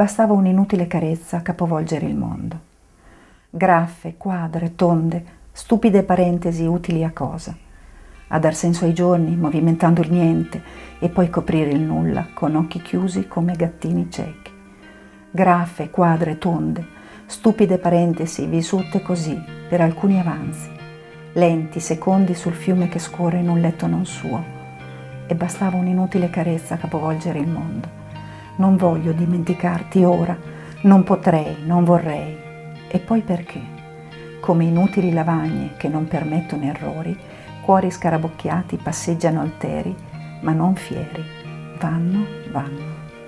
bastava un'inutile carezza a capovolgere il mondo. Graffe, quadre, tonde, stupide parentesi utili a cosa? A dar senso ai giorni, movimentando il niente, e poi coprire il nulla, con occhi chiusi come gattini ciechi. Graffe, quadre, tonde, stupide parentesi vissute così, per alcuni avanzi, lenti secondi sul fiume che scorre in un letto non suo, e bastava un'inutile carezza a capovolgere il mondo. Non voglio dimenticarti ora, non potrei, non vorrei. E poi perché? Come inutili lavagne che non permettono errori, cuori scarabocchiati passeggiano alteri, ma non fieri, vanno, vanno.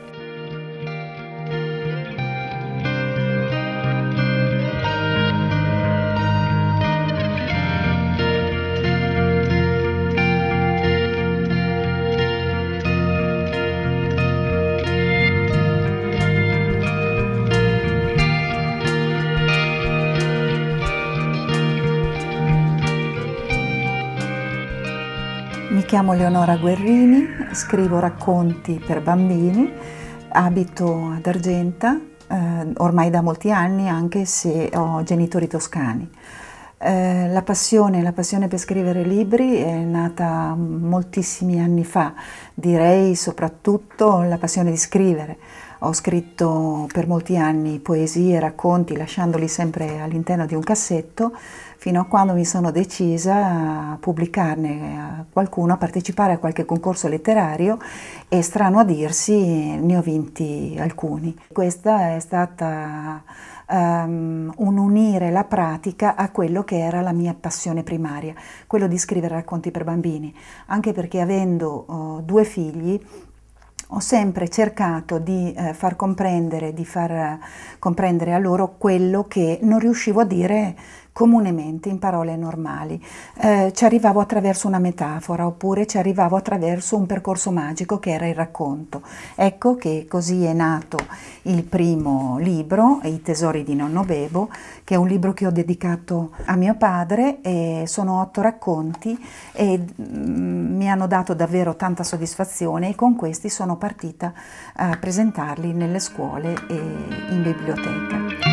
Mi chiamo Leonora Guerrini, scrivo racconti per bambini, abito ad Argenta, ormai da molti anni, anche se ho genitori toscani. La passione per scrivere libri è nata moltissimi anni fa, direi soprattutto la passione di scrivere. Ho scritto per molti anni poesie e racconti, lasciandoli sempre all'interno di un cassetto, fino a quando mi sono decisa a pubblicarne qualcuno, a partecipare a qualche concorso letterario, e strano a dirsi ne ho vinti alcuni. Questa è stata un unire la pratica a quello che era la mia passione primaria, quello di scrivere racconti per bambini, anche perché avendo due figli ho sempre cercato di far comprendere a loro quello che non riuscivo a dire comunemente in parole normali. Ci arrivavo attraverso una metafora, oppure ci arrivavo attraverso un percorso magico che era il racconto. Ecco che così è nato il primo libro, I tesori di nonno Bebo, che è un libro che ho dedicato a mio padre, e sono 8 racconti e mi hanno dato davvero tanta soddisfazione, e con questi sono partita a presentarli nelle scuole e in biblioteca.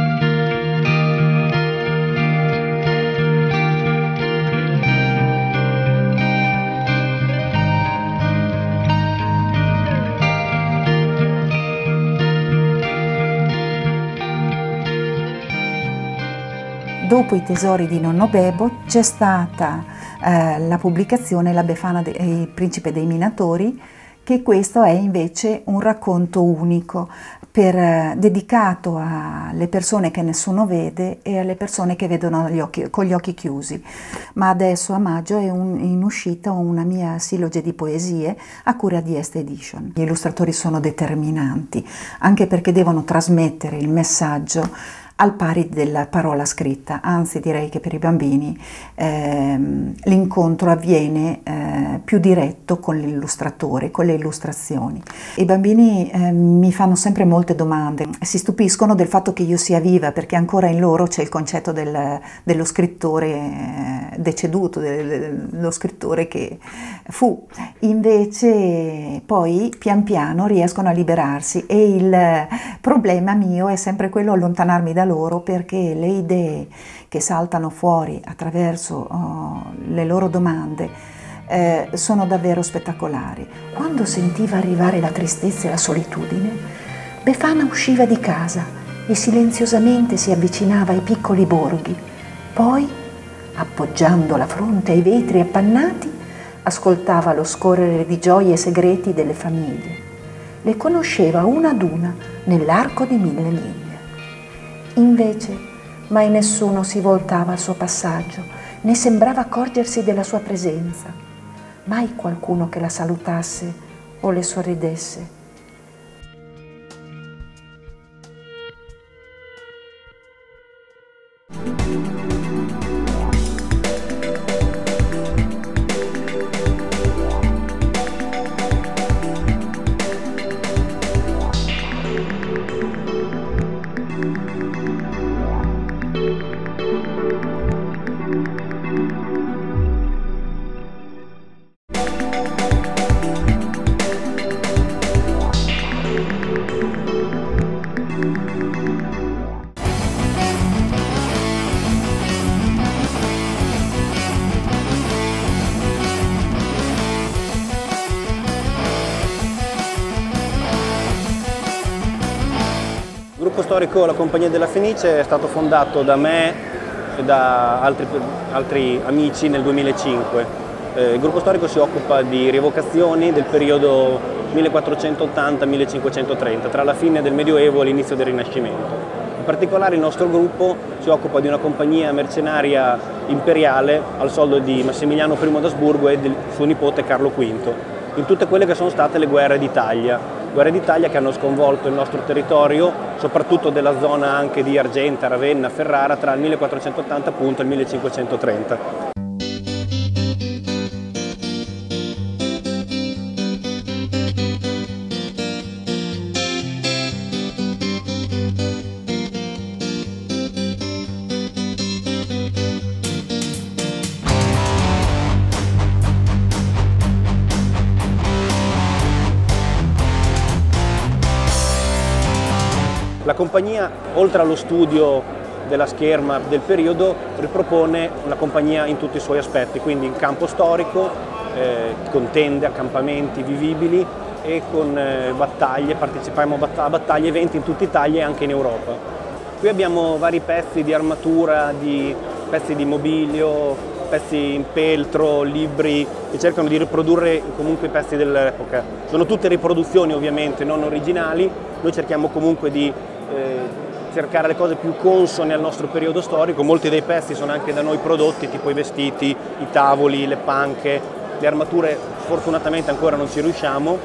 Dopo I tesori di nonno Bebo c'è stata la pubblicazione La Befana e il principe dei minatori, che questo è invece un racconto unico, dedicato alle persone che nessuno vede e alle persone che vedono con gli occhi chiusi. Ma adesso a maggio è in uscita una mia siloge di poesie a cura di Est Edition. Gli illustratori sono determinanti, anche perché devono trasmettere il messaggio al pari della parola scritta, anzi direi che per i bambini l'incontro avviene più diretto con l'illustratore, con le illustrazioni. I bambini mi fanno sempre molte domande, si stupiscono del fatto che io sia viva, perché ancora in loro c'è il concetto dello scrittore deceduto, dello scrittore che fu. Invece poi pian piano riescono a liberarsi, e il problema mio è sempre quello allontanarmi da loro, perché le idee che saltano fuori attraverso le loro domande sono davvero spettacolari. Quando sentiva arrivare la tristezza e la solitudine, Befana usciva di casa e silenziosamente si avvicinava ai piccoli borghi. Poi, appoggiando la fronte ai vetri appannati, ascoltava lo scorrere di gioie segreti delle famiglie. Le conosceva una ad una nell'arco di 1000 miglia. Invece mai nessuno si voltava al suo passaggio, né sembrava accorgersi della sua presenza. Mai qualcuno che la salutasse o le sorridesse. gruppo storico La Compagnia della Fenice è stato fondato da me e da altri amici nel 2005. Il gruppo storico si occupa di rievocazioni del periodo 1480-1530, tra la fine del Medioevo e l'inizio del Rinascimento. In particolare il nostro gruppo si occupa di una compagnia mercenaria imperiale al soldo di Massimiliano I d'Asburgo e del suo nipote Carlo V, in tutte quelle che sono state le guerre d'Italia che hanno sconvolto il nostro territorio, soprattutto della zona anche di Argenta, Ravenna, Ferrara, tra il 1480 appunto e il 1530. La compagnia, oltre allo studio della scherma del periodo, ripropone una compagnia in tutti i suoi aspetti, quindi in campo storico, con tende, accampamenti vivibili e con battaglie, partecipiamo a battaglie, eventi in tutta Italia e anche in Europa. Qui abbiamo vari pezzi di armatura, pezzi di mobilio, pezzi in peltro, libri che cercano di riprodurre comunque i pezzi dell'epoca. Sono tutte riproduzioni ovviamente, non originali, noi cerchiamo comunque di cercare le cose più consone al nostro periodo storico. Molti dei pezzi sono anche da noi prodotti, tipo i vestiti, i tavoli, le panche, le armature fortunatamente ancora non ci riusciamo,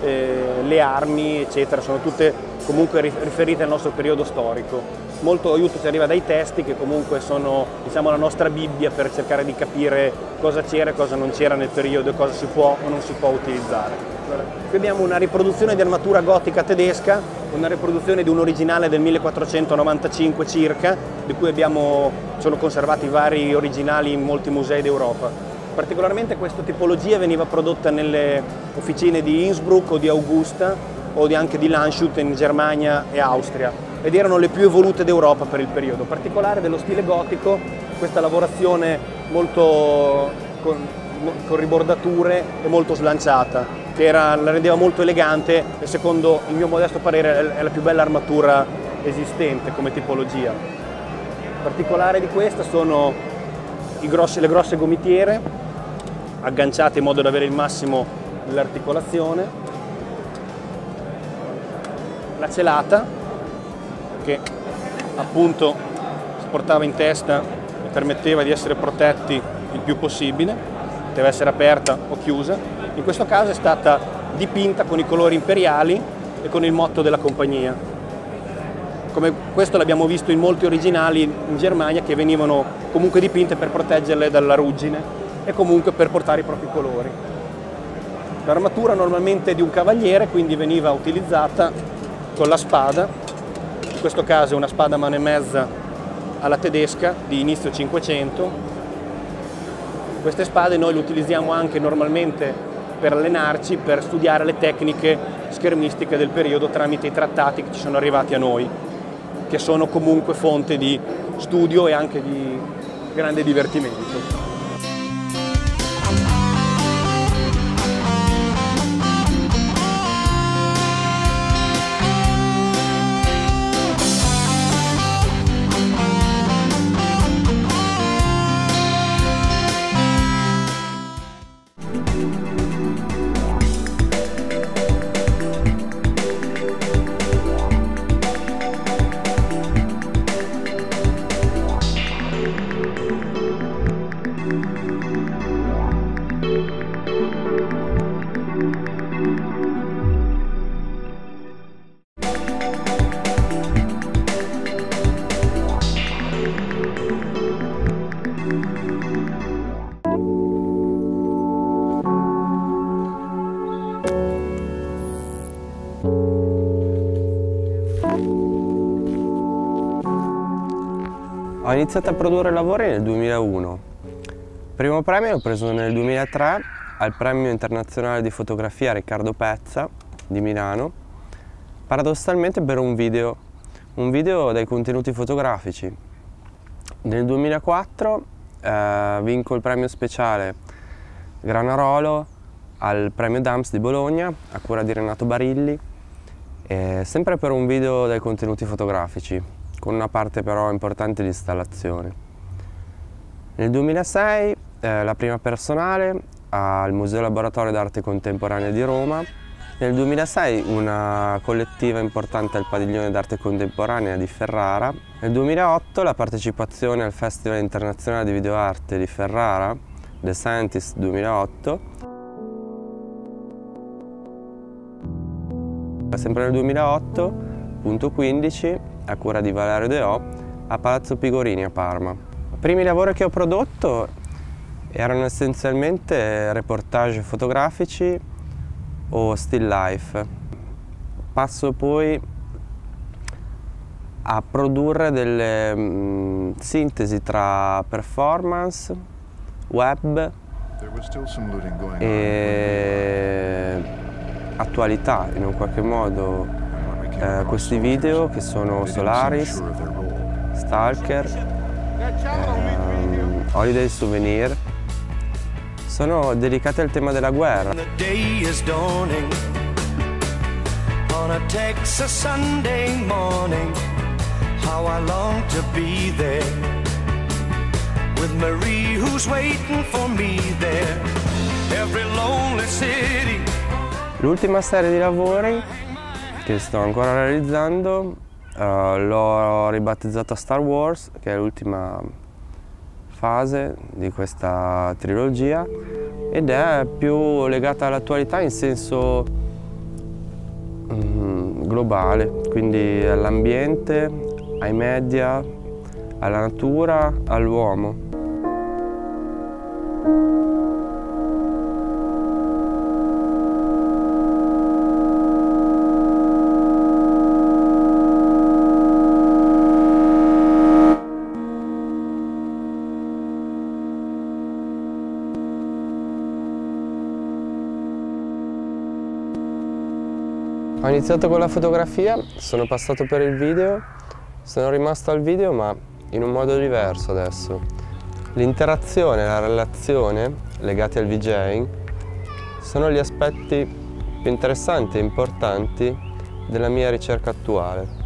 le armi eccetera, sono tutte comunque riferite al nostro periodo storico. Molto aiuto ci arriva dai testi che comunque sono, diciamo, la nostra Bibbia per cercare di capire cosa c'era e cosa non c'era nel periodo e cosa si può o non si può utilizzare. Qui abbiamo una riproduzione di armatura gotica tedesca, una riproduzione di un originale del 1495 circa, di cui sono conservati vari originali in molti musei d'Europa. Particolarmente questa tipologia veniva prodotta nelle officine di Innsbruck o di Augusta o anche di Landshut in Germania e Austria, ed erano le più evolute d'Europa per il periodo. Particolare dello stile gotico, questa lavorazione molto con ribordature e molto slanciata, che la rendeva molto elegante e secondo il mio modesto parere è la più bella armatura esistente come tipologia. Particolare di questa sono le grosse gomitiere agganciate in modo da avere il massimo dell'articolazione, la celata che appunto si portava in testa e permetteva di essere protetti il più possibile, deve essere aperta o chiusa. In questo caso è stata dipinta con i colori imperiali e con il motto della compagnia. Come questo l'abbiamo visto in molti originali in Germania che venivano comunque dipinte per proteggerle dalla ruggine e comunque per portare i propri colori. L'armatura normalmente è di un cavaliere, quindi veniva utilizzata con la spada, in questo caso è una spada a mano e mezza alla tedesca di inizio 500. Queste spade noi le utilizziamo anche normalmente per allenarci, per studiare le tecniche schermistiche del periodo tramite i trattati che ci sono arrivati a noi, che sono comunque fonte di studio e anche di grande divertimento. Ho iniziato a produrre lavori nel 2001. Il primo premio l'ho preso nel 2003 al Premio Internazionale di Fotografia Riccardo Pezza di Milano, paradossalmente per un video dai contenuti fotografici. Nel 2004 vinco il premio speciale Granarolo al Premio Dams di Bologna a cura di Renato Barilli sempre per un video dai contenuti fotografici, con una parte però importante di installazione. Nel 2006 la prima personale al Museo Laboratorio d'Arte Contemporanea di Roma. Nel 2006 una collettiva importante al Padiglione d'Arte Contemporanea di Ferrara. Nel 2008 la partecipazione al Festival Internazionale di Videoarte di Ferrara, The Scientist 2008. Sempre nel 2008, punto 15, a cura di Valerio Deò, a Palazzo Pigorini a Parma. I primi lavori che ho prodotto erano essenzialmente reportage fotografici o still life. Passo poi a produrre delle sintesi tra performance, web e attualità in un qualche modo. Questi video che sono Solaris, Stalker, Holiday Souvenir sono dedicati al tema della guerra. L'ultima serie di lavori che sto ancora realizzando l'ho ribattezzata Star Wars, che è l'ultima fase di questa trilogia, ed è più legata all'attualità in senso globale, quindi all'ambiente, ai media, alla natura, all'uomo. Ho iniziato con la fotografia, sono passato per il video, sono rimasto al video ma in un modo diverso adesso. L'interazione e la relazione legati al VJing sono gli aspetti più interessanti e importanti della mia ricerca attuale.